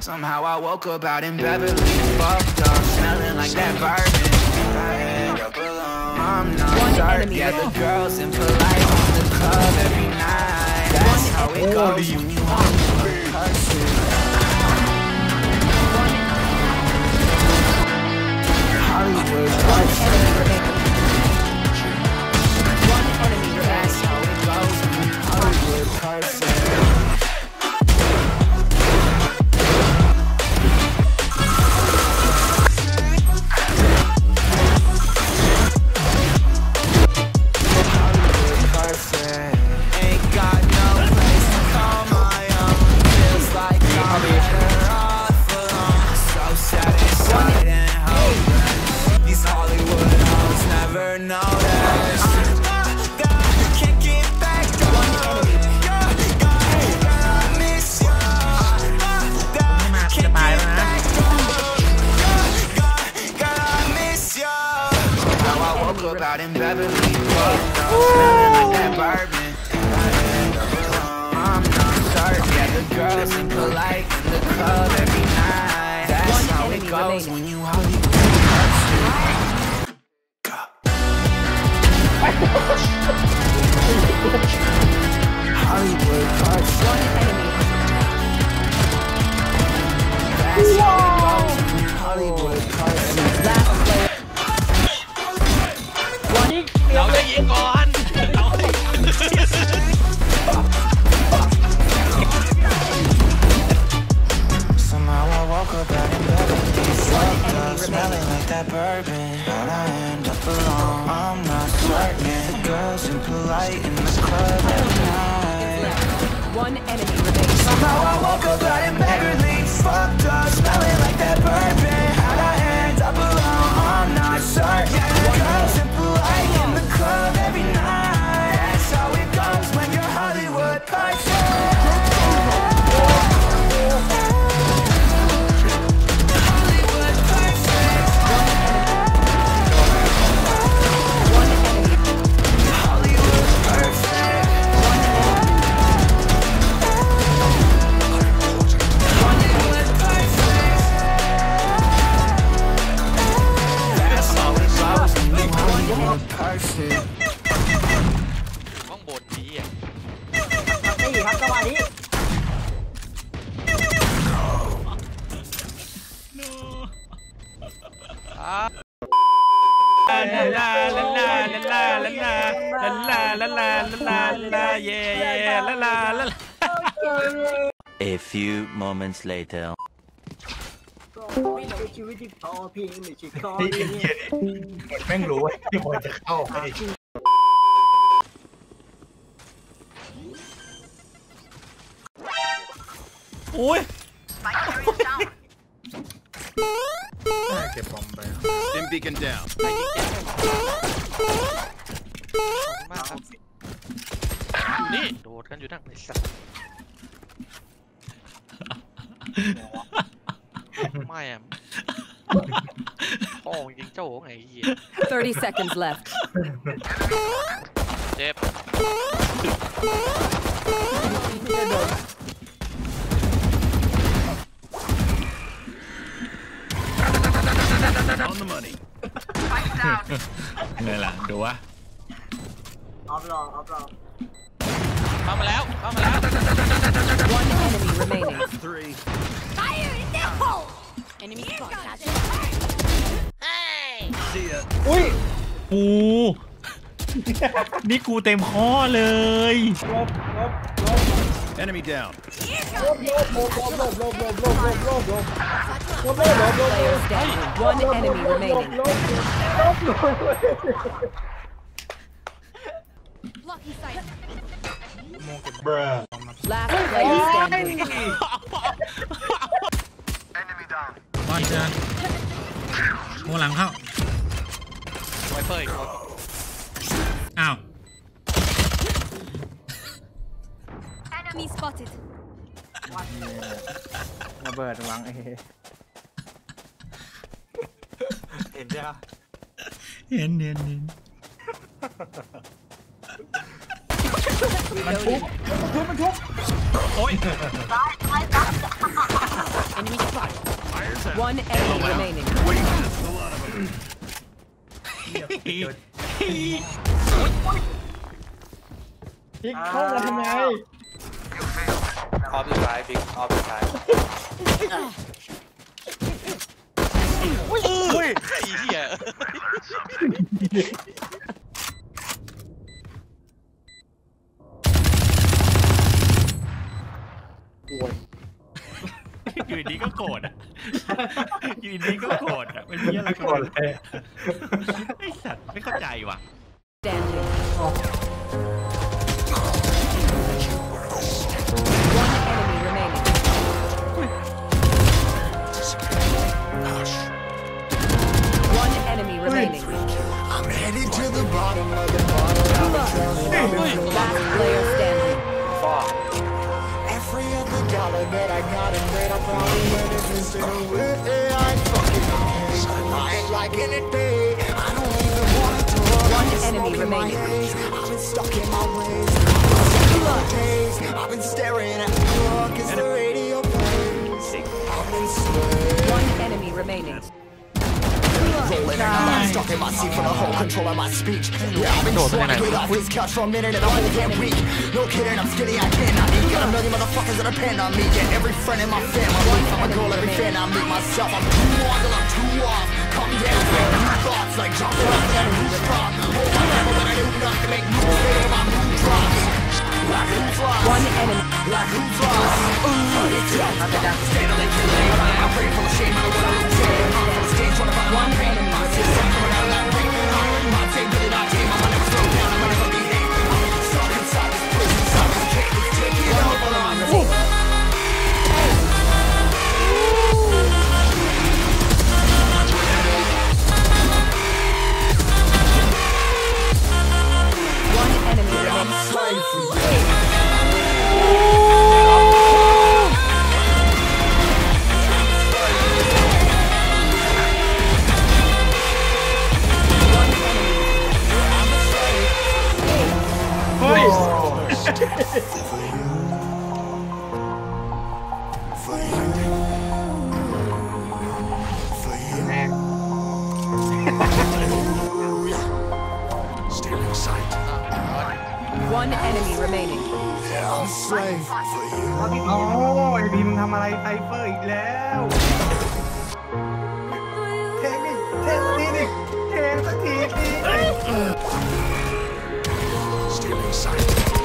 Somehow I woke up out in Beverly, fucked up, smelling like that bourbon. I end up alone. I'm not certain. Yeah, the girls impolite in the club every night. That's how it goes when you want to person. Hollywood person. That's how it goes when you Hollywood person. Out in Beverly, smelling like that bourbon. I'm not certain. Yeah, the girls impolite in the club every night. That's how it goes when you Hollywood person. Hollywood person. That's how it goes when you Hollywood person. เราจะยิงก่อน Somehow I woke up out in bed with these fucked up, smelling like that bourbon. How'd I end up alone? I'm not certain. The girls impolite in the club every night. One enemy remains. Somehow I woke up out in bed with these fucked up, smelling like that bourbon. How'd I end up alone? I'm not certain. The girls impolite in the club every night. That's how it goes when you're Hollywood person. Hollywood person. Hollywood person. Hollywood person. That's how it goes when you're Hollywood person. ข้างบนนี้อ่ะนี่ครับจังหวะนี้ลาลาลาลาลาลาลาลาลาลาลาลาลาเย่ลาลาลา A few moments later. ไม่ใช่ชีวิตที่พอเพียงไม่ใช่คอนี่เพียงเหี้ยนี่แม่งรู้ว่าที่บอลจะเข้าไปโอ้ยน่าเก็บบอมไป Stim beacon down. ไปยิงเจ็บขอบคุณมากครับนี่โดดกันอยู่นั่งไอ้สัตว์ไม่อะพ่อยิงเจ้าไงไอ้เหี้ย 30 seconds left. เจ็บ On the money. ไงล่ะดูวะออฟรออฟรอเข้ามาแล้วเข้ามาแล้ว One enemy remaining. Three. Fire in the hole. Enemy spotted. See ya. กูนี่กูเต็มข้อเลย Enemy down. Player standing. One enemy remaining. Lucky sight. Last player standing. บอลเจอโมหลังเข้าไวเปอร์อีกคนอ้าว Enemy spotted. ระเบิดวางเห็นใช่ไหมเห็นมันทุบโอ้ย A Enemy spotted. One enemy remaining. พิกเข้ามาทำไมออฟสุดท้ายบิ๊กออฟสุดท้ายอุ้ยไอ้เหี้ยอยู่ดีก็โกรธอ่ะอยู่ดีก็โกรธอ่ะมันมีอะไรโกรธเลยไอ้สัตว์ไม่เข้าใจว่ะ Standing. One enemy remaining. I'm headed to the bottom of the bottle. Last player standing. Every other dollar that I got and made, I probably went and missed it away. I ain't fucking okay. I ain't liking it, babe. I don't even wanna talk. One enemy remaining. I've been stuck in my ways. I've been staring at the clock as the radio plays. I've been swaying. One enemy remaining. Rolling I'm stuck in my seat for the whole control of my speech. Yeah, I've been trying to get off this couch for a minute and a whole damn week. No kidding, I'm skinny, I cannot eat. Got a million motherfuckers that depend on me. Yeah, every friend in my family. I'm a goal, every fan I meet myself. I'm too on till I'm too off. Come down, make new thoughts like jumping off that rooftop. Oh my God, but I do nothing to make moves, baby, my mood drops. Like who's lost? One enemy. Like who's lost? It's yo, steadily killing. I'm afraid full of shame, I don't wanna lose it. I'm on the stage trying to find one pain. My system coming out of that ring. My tape really not tame, I'ma never slow down, I'ma never behave. I'm stuck inside this prison, inside this cage. It's taking over on me. One enemy remaining. Slave for you. Stealing sight. One enemy remaining. I'm a slave for you. โอ้ไอพีมึงทำอะไรไซเฟอร์อีกแล้วเทคนิคเทคนิคเทคสักที Stealing sight.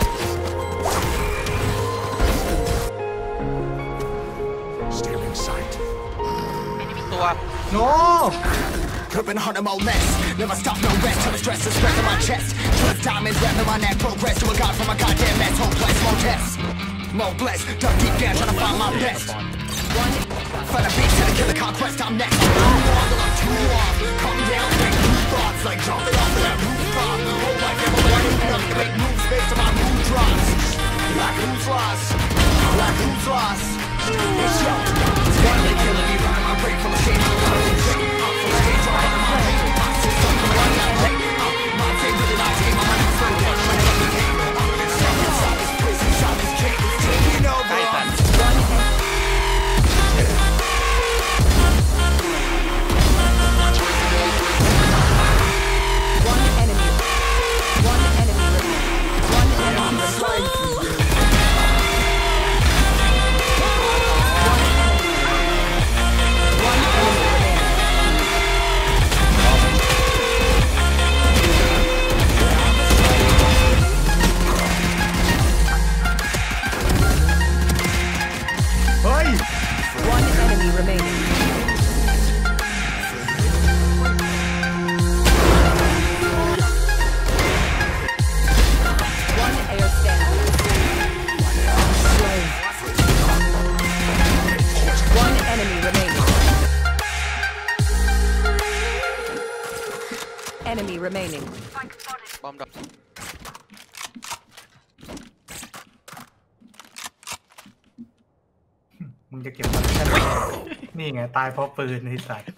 Stealing sight. ตัวโน Clipping hard on my list. Never stop, no rest. Till the stress is spread on my chest. Till it's diamonds wrapped in my neck. Progress to a god from a goddamn mess. Hopeless, more tests. More blessed. Dug deep down, trying to find my best. Find a beat to the killer conquest. I'm next. I'm too on till I'm too off. Come down, make new thoughts. Like jumping off of that rooftop. Oh my God, but I do nothing to make moves based on my mood drops. Like who's lost? Like who's lost? It's yo. Steadily killing me. Running my brain full of shame. I'm full of shame. I'm full of shame. I'm running my brain. My system coming out of that ring. My tape really not tame. I'm running so down. I'm running up the game. I'm stuck inside this prison. Inside this cage. It's taking over. One enemy. One enemy remaining. One enemy remaining. One enemy remaining. One air standing. One enemy remaining. Enemy remaining. บอมดอกมึงจะเก็บมันแค่ไหนนี่ไงตายเพราะปืนไอ้สัตว์